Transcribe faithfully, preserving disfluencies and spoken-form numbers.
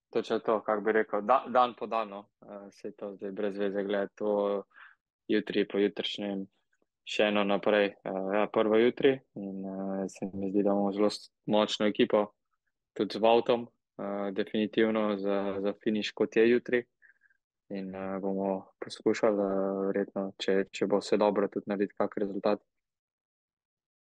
točno to, kako bi rekel, da, dan po danu, uh, se je to zdaj brez veze gledati, to jutri, pojutrišnjem, še eno naprej, uh, ja, prvo jutri in uh, se mi zdi, da imamo zelo s- močno ekipo, tudi z Vautom, uh, definitivno za, za finiš, kot je jutri. In uh, bomo poskušali, uh, verjetno, če, če bo vse dobro, tudi narediti kak rezultat.